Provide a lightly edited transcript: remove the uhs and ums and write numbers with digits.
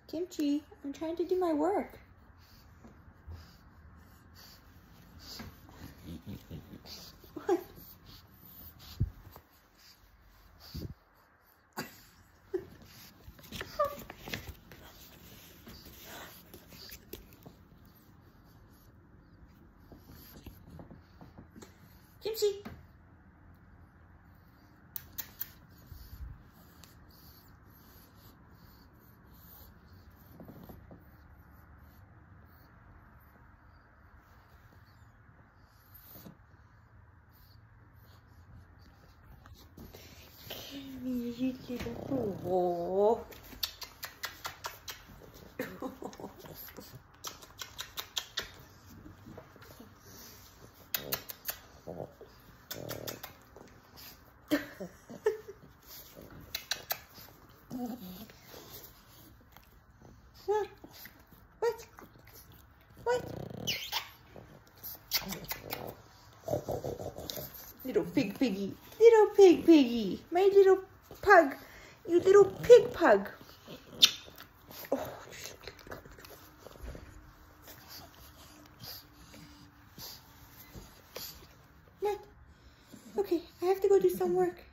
Kimchi, I'm trying to do my work. What? Kimchi. You little boy. What? What? Little piggy. Little piggy. My little pug. You little pig pug. Oh. Nut. Okay, I have to go do some work.